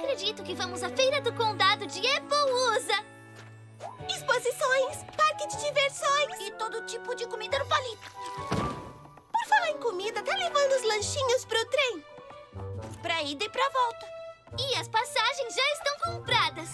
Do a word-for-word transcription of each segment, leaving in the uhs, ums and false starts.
acredito que vamos à Feira do Condado de Appaloosa. Exposições, parque de diversões e todo tipo de comida no palito. Por falar em comida, tá levando os lanchinhos pro trem? Pra ida e pra volta. E as passagens já estão compradas.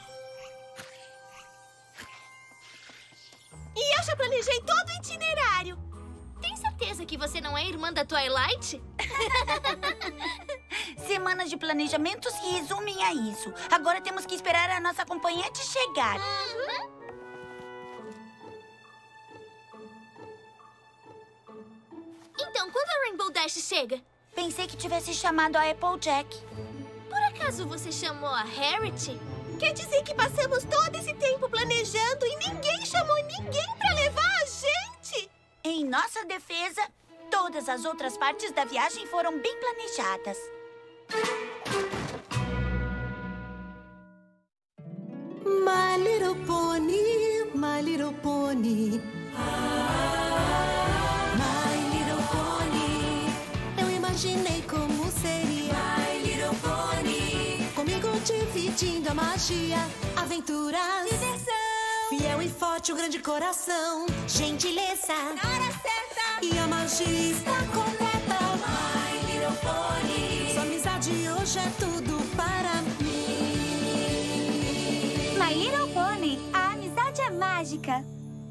E eu já planejei todo o itinerário. Tem certeza que você não é irmã da Twilight? Semanas de planejamento se resumem a isso. Agora temos que esperar a nossa acompanhante chegar. Uhum. Então, quando a Rainbow Dash chega? Pensei que tivesse chamado a Applejack. Por acaso você chamou a Harriet? Quer dizer que passamos todo esse tempo planejando e ninguém chamou ninguém pra levar a gente? Em nossa defesa, todas as outras partes da viagem foram bem planejadas. My little pony, my little pony. My little pony. Eu imaginei como seria. My little pony. Comigo dividindo a magia, aventuras, diversão. Fiel e forte, um grande coração, gentileza, na hora certa. E a magia está completa. My little pony. Sua amizade hoje é tudo para mim. My Little Pony, a amizade é mágica.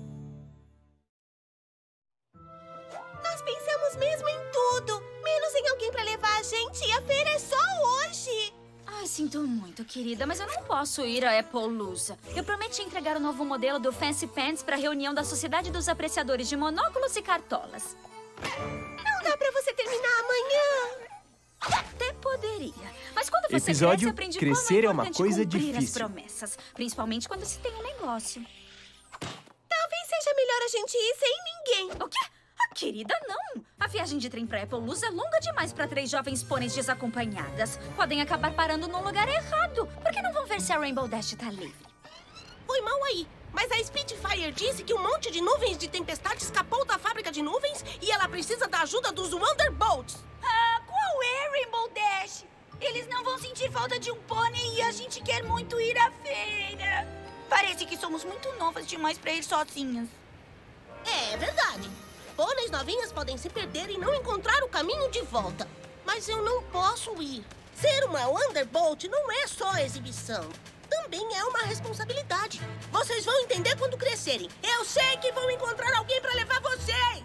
Nós pensamos mesmo em tudo, menos em alguém pra levar a gente, e a feira é só hoje. Ai, sinto muito, querida, mas eu não posso ir a Appaloosa. Eu prometi entregar o novo modelo do Fancy Pants para a reunião da Sociedade dos Apreciadores de Monóculos e Cartolas. Não dá pra você terminar amanhã. Até poderia. Mas quando você Episódio cresce, aprende Crescer como é é uma importante coisa cumprir difícil. as promessas. Principalmente quando se tem um negócio. Talvez seja melhor a gente ir sem ninguém. O quê? Ah, querida, não. A viagem de trem pra Appaloosa é longa demais para três jovens pôneis desacompanhadas. Podem acabar parando no lugar errado. Por que não vão ver se a Rainbow Dash tá livre? Foi mal aí, mas a Spitfire disse que um monte de nuvens de tempestade escapou da fábrica de nuvens e ela precisa da ajuda dos Wonderbolts. Ah, qual é, Rainbow Dash? Eles não vão sentir falta de um pônei e a gente quer muito ir à feira. Parece que somos muito novas demais pra ir sozinhas. É verdade. Pôneis novinhas podem se perder e não encontrar o caminho de volta. Mas eu não posso ir. Ser uma Wonderbolt não é só exibição. Também é uma responsabilidade. Vocês vão entender quando crescerem. Eu sei que vão encontrar alguém pra levar vocês.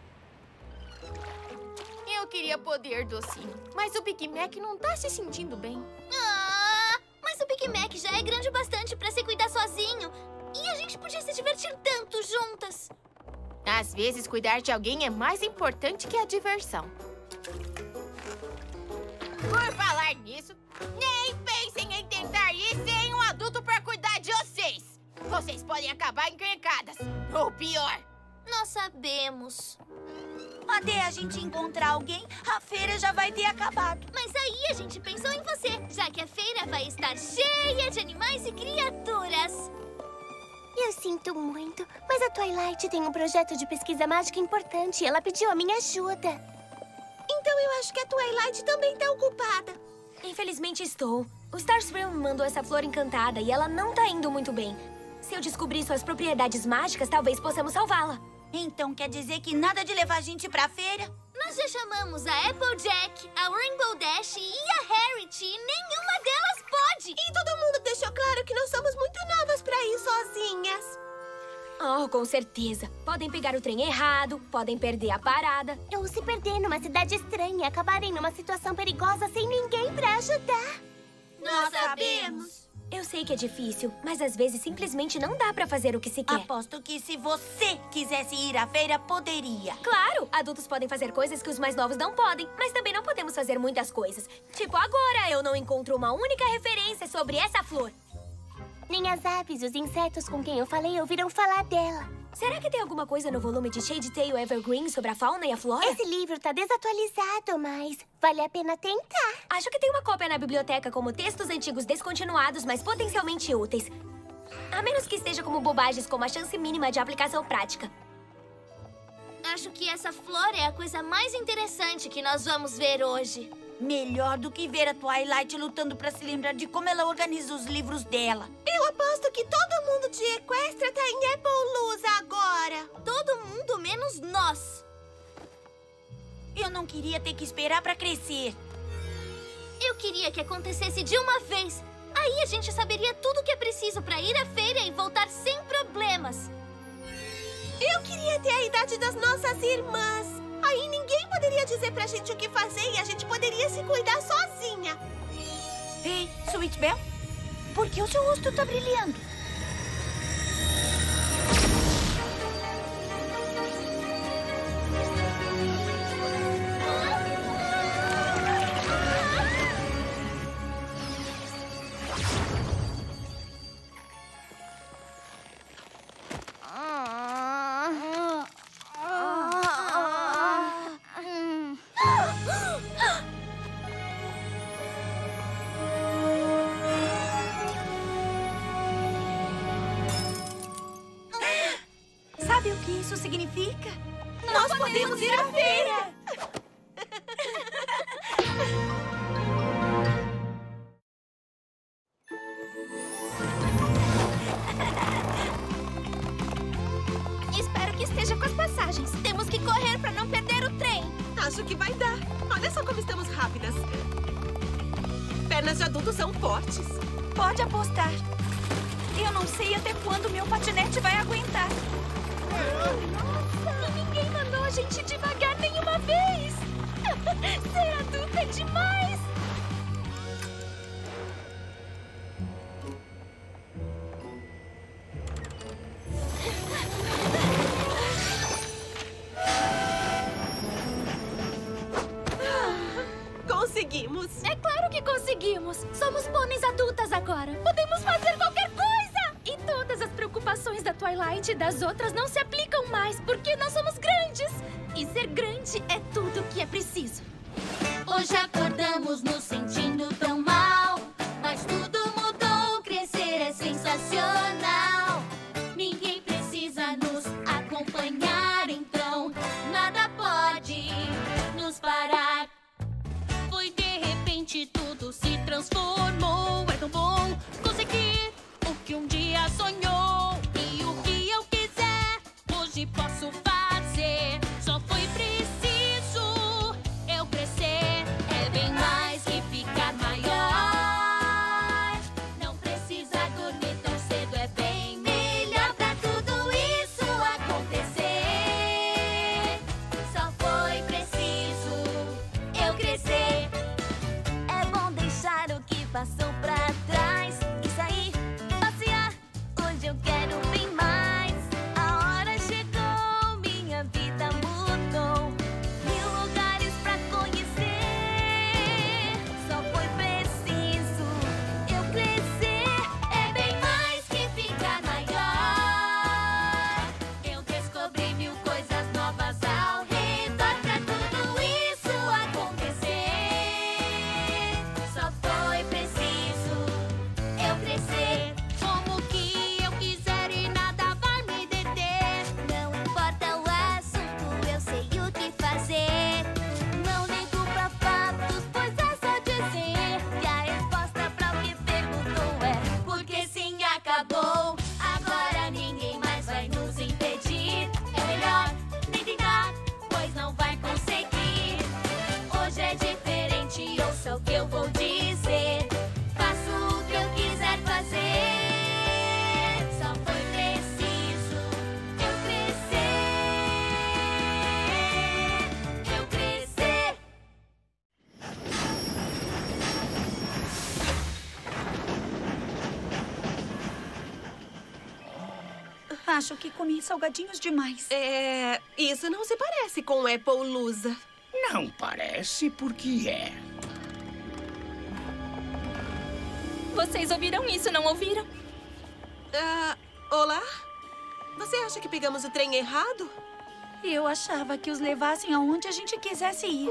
Eu queria poder, docinho, mas o Big Mac não tá se sentindo bem. Ah, mas o Big Mac já é grande o bastante pra se cuidar sozinho. E a gente podia se divertir tanto juntas. Às vezes, cuidar de alguém é mais importante que a diversão. Por falar nisso, nem pensem em tentar ir sem um adulto pra cuidar de vocês. Vocês podem acabar encrencadas. Ou pior. Nós sabemos. Até a gente encontrar alguém, a feira já vai ter acabado. Mas aí a gente pensou em você, já que a feira vai estar cheia de animais e criaturas. Eu sinto muito, mas a Twilight tem um projeto de pesquisa mágica importante e ela pediu a minha ajuda. Então eu acho que a Twilight também tá ocupada. Infelizmente estou. O Starscream me mandou essa flor encantada e ela não tá indo muito bem. Se eu descobrir suas propriedades mágicas, talvez possamos salvá-la. Então quer dizer que nada de levar a gente pra feira? Nós já chamamos a Applejack, a Rainbow Dash e a Harriet e nenhuma delas pode. E todo mundo deixou claro que nós somos muito novas pra ir sozinhas. Oh, com certeza. Podem pegar o trem errado, podem perder a parada. Ou se perder numa cidade estranha e acabarem numa situação perigosa sem ninguém pra ajudar. Nós sabemos. Eu sei que é difícil, mas às vezes simplesmente não dá pra fazer o que se quer. Aposto que se você quisesse ir à feira, poderia. Claro! Adultos podem fazer coisas que os mais novos não podem, mas também não podemos fazer muitas coisas. Tipo, agora eu não encontro uma única referência sobre essa flor. Nem as aves e os insetos com quem eu falei ouviram falar dela. Será que tem alguma coisa no volume de Shade Tail Evergreen sobre a fauna e a flora? Esse livro tá desatualizado, mas vale a pena tentar. Acho que tem uma cópia na biblioteca como textos antigos descontinuados, mas potencialmente úteis. A menos que esteja como bobagens com uma chance mínima de aplicação prática. Acho que essa flor é a coisa mais interessante que nós vamos ver hoje. Melhor do que ver a Twilight lutando pra se lembrar de como ela organiza os livros dela. Eu aposto que todo mundo de Equestria tá em Appaloosa agora. Todo mundo menos nós. Eu não queria ter que esperar pra crescer. Eu queria que acontecesse de uma vez. Aí a gente saberia tudo o que é preciso pra ir à feira e voltar sem problemas. Eu queria ter a idade das nossas irmãs. Aí ninguém poderia dizer pra gente o que fazer e a gente poderia se cuidar sozinha. Ei, Sweet Belle, por que o seu rosto tá brilhando? Sabe o que isso significa? Nós podemos ir à feira! Espero que esteja com as passagens. Temos que correr pra não perder o trem. Acho que vai dar. Olha só como estamos rápidas. Pernas de adulto são fortes. Pode apostar. Eu não sei até quando meu patinete vai aguentar. E ninguém mandou a gente devagar nenhuma vez. Ser adulta é demais. Conseguimos. É claro que conseguimos. Somos pôneis adultas agora. Podemos fazer qualquer coisa. E todas as preocupações da Twilight e das outras não se aplicam mais, porque nós somos grandes. E ser grande é tudo o que é preciso. Hoje acordamos nos sentindo tão mal, mas tudo mudou, crescer é sensacional. Ninguém precisa nos acompanhar, então nada pode nos parar. Foi de repente tudo se transformou, é tão bom conseguir o que um dia sonhou. E o que eu quiser, hoje posso fazer. Só foi preciso eu crescer. É bem mais que ficar maior. Não precisa dormir tão cedo, é bem melhor pra tudo isso acontecer. Só foi preciso eu crescer. É bom deixar o que passou pra trás e sair, passear. Hoje eu quero bem mais. A hora chegou, minha vida mudou. Mil lugares pra conhecer. Só foi preciso eu crescer. É bem mais que ficar maior. Eu descobri mil coisas novas ao redor pra tudo isso acontecer. Só foi preciso eu crescer. Como que eu quiser e nada vai me deter. Não importa o assunto, eu sei o que fazer. Não ligo pra fatos, pois é só dizer que a resposta pra o que perguntou é Porque sim, acabou. Agora ninguém mais vai nos impedir. É melhor nem tentar, pois não vai conseguir. Hoje é diferente, ouça o que eu vou dizer. Faço o que eu quiser fazer. Só foi preciso eu crescer. Eu crescer. Acho que comi salgadinhos demais. É... Isso não se parece com Appaloosa. Não parece porque é. Vocês ouviram isso, não ouviram? Ah, olá? Você acha que pegamos o trem errado? Eu achava que os levassem aonde a gente quisesse ir.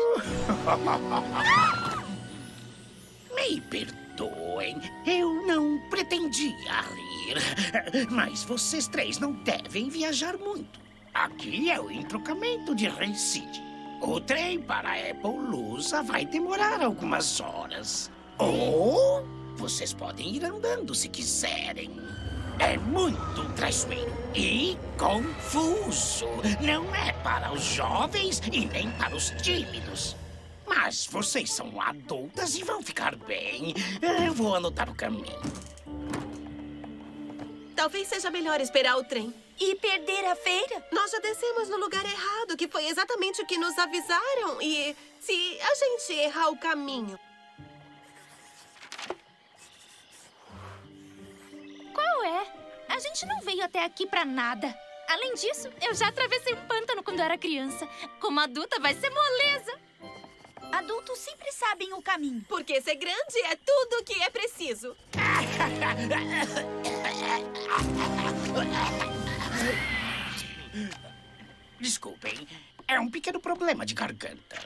Me perdoem, eu não pretendia rir. Mas vocês três não devem viajar muito. Aqui é o entrocamento de Rei Cid. O trem para a Appaloosa vai demorar algumas horas. Ou vocês podem ir andando se quiserem. É muito traiçoeiro e confuso. Não é para os jovens e nem para os tímidos. Mas vocês são adultas e vão ficar bem. Eu vou anotar o caminho. Talvez seja melhor esperar o trem. E perder a feira? Nós já descemos no lugar errado, que foi exatamente o que nos avisaram. E se a gente errar o caminho? Qual é? A gente não veio até aqui pra nada. Além disso, eu já atravessei um pântano quando era criança. Como adulta, vai ser moleza. Adultos sempre sabem o caminho. Porque ser grande é tudo o que é preciso. Desculpem, é um pequeno problema de garganta.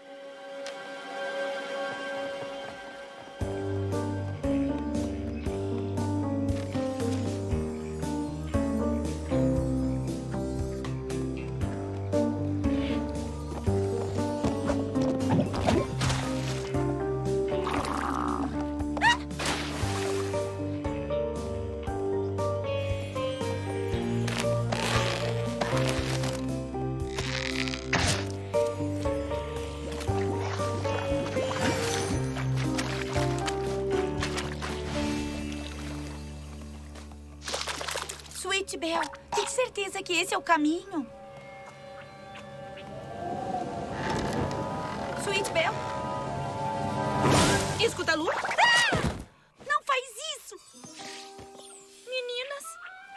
Sweet Belle, tem certeza que esse é o caminho? Sweet Belle? Escuta, Lu. Ah! Não faz isso! Meninas?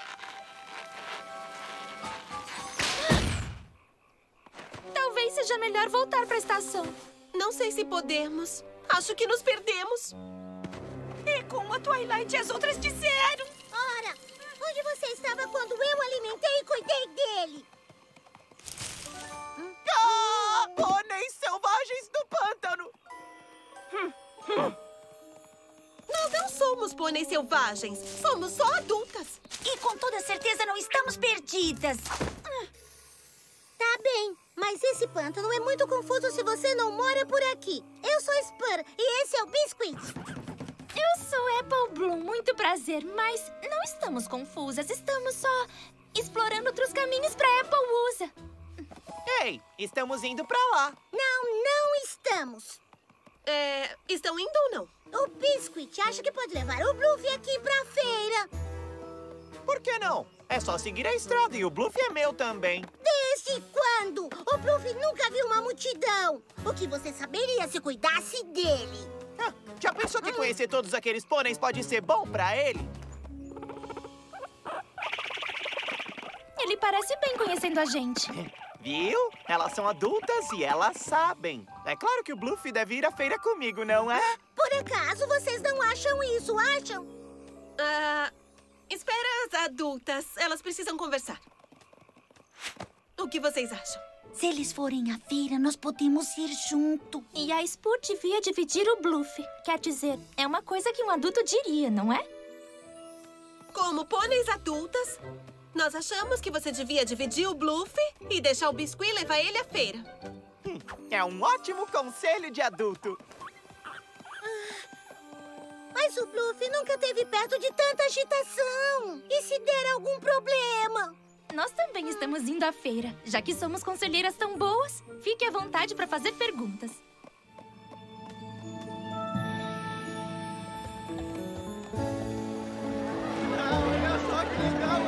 Talvez seja melhor voltar pra estação. Não sei se podemos. Acho que nos perdemos. É como a Twilight e as outras disseram. Ora, onde você estava quando eu alimentei e cuidei dele? Ah! Pôneis selvagens do pântano! Nós não somos pôneis selvagens. Somos só adultas. E com toda certeza não estamos perdidas. Tá bem, mas esse pântano é muito confuso se você não mora por aqui. Eu sou Spur e esse é o Biscuit. Eu sou Apple Bloom, muito prazer, mas não estamos confusas. Estamos só explorando outros caminhos pra Appaloosa. Ei, estamos indo pra lá. Não, não estamos. É, estão indo ou não? O Biscuit acha que pode levar o Bluff aqui pra feira. Por que não? É só seguir a estrada e o Bluff é meu também. Desde quando? O Bluff nunca viu uma multidão. O que você saberia se cuidasse dele? Ah, já pensou que conhecer todos aqueles pôneis pode ser bom pra ele? Ele parece bem conhecendo a gente. Viu? Elas são adultas e elas sabem. É claro que o Bluff deve ir à feira comigo, não é? Por acaso vocês não acham isso, acham? Ah, espera as adultas. Elas precisam conversar. O que vocês acham? Se eles forem à feira, nós podemos ir junto. E a Spur devia dividir o Bluff. Quer dizer, é uma coisa que um adulto diria, não é? Como pôneis adultas, nós achamos que você devia dividir o Bluff e deixar o Biscuit levar ele à feira. Hum, é um ótimo conselho de adulto. Mas o Bluff nunca esteve perto de tanta agitação. E se der algum problema? Nós também estamos indo à feira. Já que somos conselheiras tão boas, fique à vontade para fazer perguntas. Olha só que legal!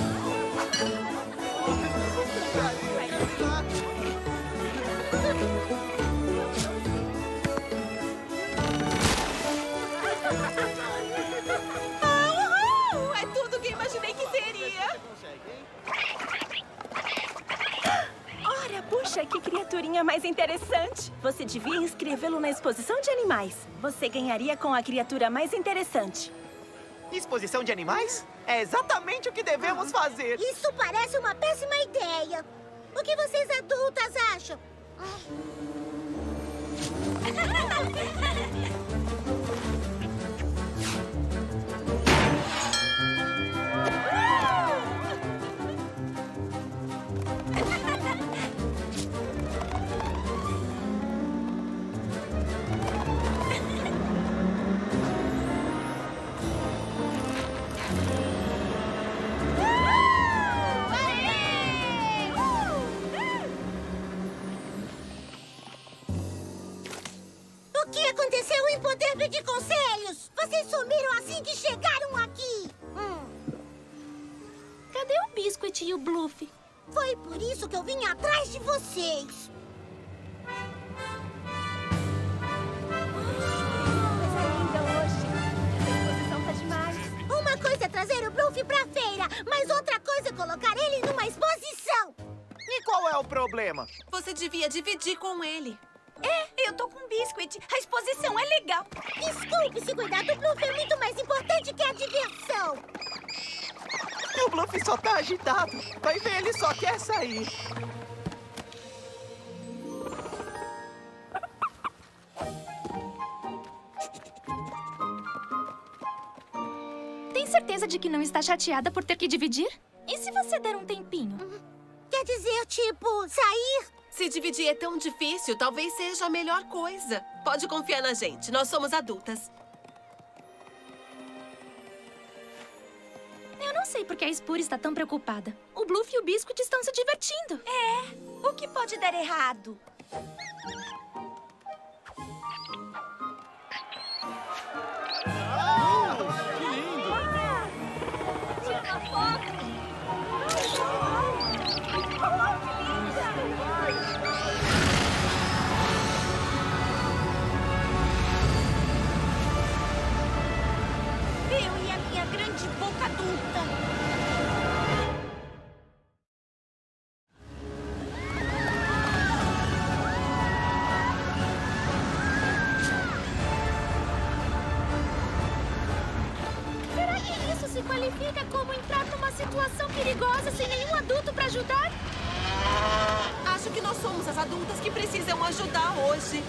Ah, uhul! É tudo que imaginei que seria. Ora, puxa, que criaturinha mais interessante. Você devia inscrevê-lo na exposição de animais. Você ganharia com a criatura mais interessante. Exposição de animais? É exatamente o que devemos fazer. Isso parece uma péssima ideia. O que vocês adultas acham? que aconteceu em Poder Pedir Conselhos? Vocês sumiram assim que chegaram aqui. Hum. Cadê o Biscuit e o Bluff? Foi por isso que eu vim atrás de vocês. Uma coisa é trazer o Bluff pra feira, mas outra coisa é colocar ele numa exposição. E qual é o problema? Você devia dividir com ele. É, eu tô com Biscuit. A exposição é legal. Desculpe, se cuidar do Bluff é muito mais importante que a diversão. O Bluff só tá agitado. Vai ver, ele só quer sair. Tem certeza de que não está chateada por ter que dividir? E se você der um tempinho? Quer dizer, tipo, sair? Se dividir é tão difícil, talvez seja a melhor coisa. Pode confiar na gente, nós somos adultas. Eu não sei por que a Spur está tão preocupada. O Bluff e o Biscuit estão se divertindo. É, o que pode dar errado? Eu e a minha grande boca adulta. Será que isso se qualifica como entrar numa situação perigosa sem nenhum adulto para ajudar? Acho que nós somos as adultas que precisam ajudar hoje.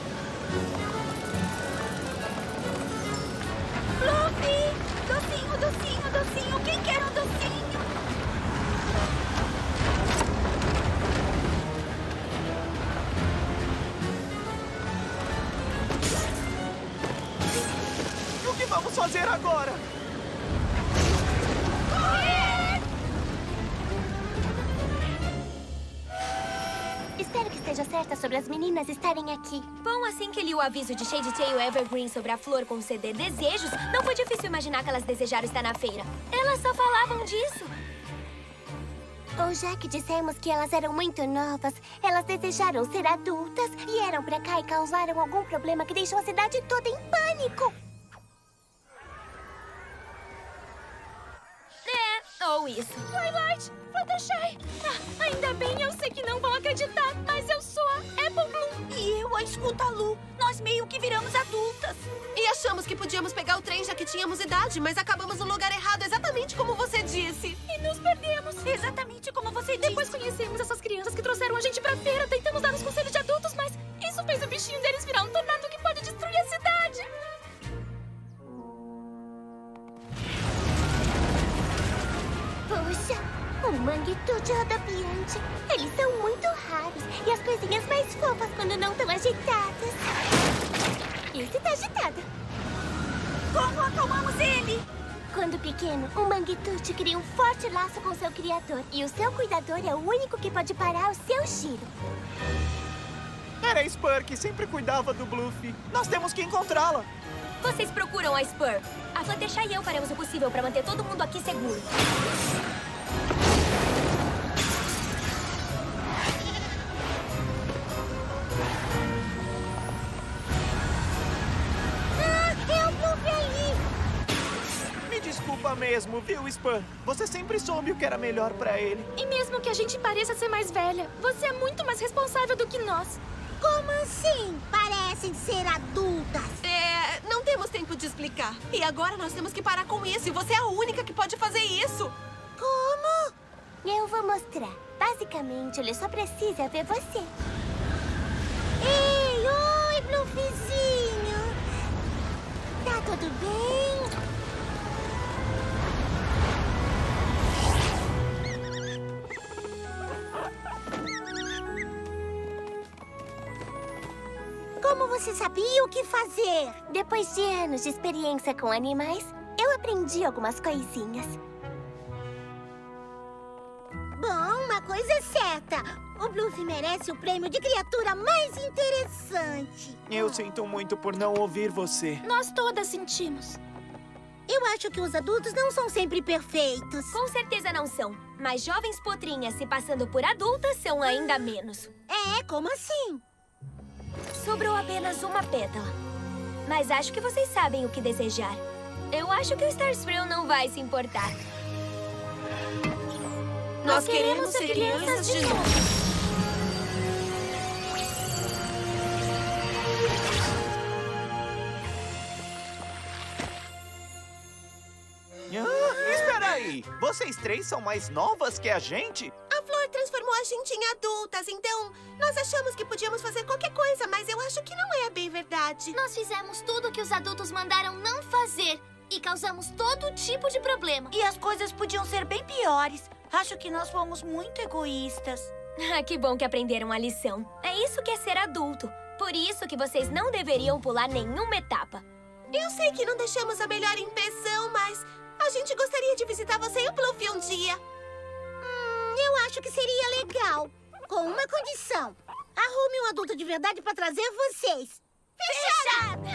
Bluffy! Docinho, docinho, docinho. Quem quer um docinho? E o que vamos fazer agora? Espero que esteja certa sobre as meninas estarem aqui. Bom, assim que li o aviso de Shade Tail Evergreen sobre a flor conceder desejos, não foi difícil imaginar que elas desejaram estar na feira. Elas só falavam disso. Ou já que dissemos que elas eram muito novas, elas desejaram ser adultas, vieram pra cá e causaram algum problema que deixou a cidade toda em pânico. É, ou isso. Twilight, Fluttershy. Ah, ainda bem, eu sei que não vão acreditar, mas eu sou a Apple Bloom. E eu a Escuta-Lu. Nós meio que viramos adultas. E achamos que podíamos pegar o trem já que tínhamos idade, mas acabamos no lugar errado, exatamente como você disse. E nos perdemos. Exatamente como você disse. Depois conhecemos essas crianças que trouxeram a gente pra feira. Tentamos dar os conselhos de adultos, mas isso fez o bichinho deles virar um tornado que pode destruir a cidade. Puxa, um manguitude rodopiante. Eles são muito raros e as coisinhas mais fofas quando não estão agitadas. Esse tá agitado. Como acalmamos ele? Quando pequeno, um manguitude cria um forte laço com seu criador. E o seu cuidador é o único que pode parar o seu giro. Era a Spur que sempre cuidava do Bluff. Nós temos que encontrá-la. Vocês procuram a Spur. A Fluttershy e eu faremos o possível para manter todo mundo aqui seguro. Ah, é o Bluff ali. Me desculpa mesmo, viu, Spur? Você sempre soube o que era melhor pra ele. E mesmo que a gente pareça ser mais velha, você é muito mais responsável do que nós. Como assim? Parecem ser adultas. É, não temos tempo de explicar. E agora nós temos que parar com isso. E você é a única que pode fazer isso. Como? Eu vou mostrar. Basicamente, ele só precisa ver você. Ei, oi, Bluffzinho. Tá tudo bem? Como você sabia o que fazer? Depois de anos de experiência com animais, eu aprendi algumas coisinhas. Bom, uma coisa certa. O Bluff merece o prêmio de criatura mais interessante. Eu sinto muito por não ouvir você. Nós todas sentimos. Eu acho que os adultos não são sempre perfeitos. Com certeza não são. Mas jovens potrinhas se passando por adultas são ainda menos. É, como assim? Sobrou apenas uma pétala. Mas acho que vocês sabem o que desejar. Eu acho que o Starscream não vai se importar. Nós queremos ser crianças de novo. Ah, espera aí! Vocês três são mais novas que a gente? A Flor transformou a gente em adultas, então nós achamos que podíamos fazer qualquer coisa, mas eu acho que não é bem verdade. Nós fizemos tudo o que os adultos mandaram não fazer e causamos todo tipo de problema. E as coisas podiam ser bem piores. Acho que nós fomos muito egoístas. Ah, que bom que aprenderam a lição. É isso que é ser adulto. Por isso que vocês não deveriam pular nenhuma etapa. Eu sei que não deixamos a melhor impressão, mas a gente gostaria de visitar você e o Bluff um dia. Hum, eu acho que seria legal. Com uma condição. Arrume um adulto de verdade para trazer vocês. Fechado!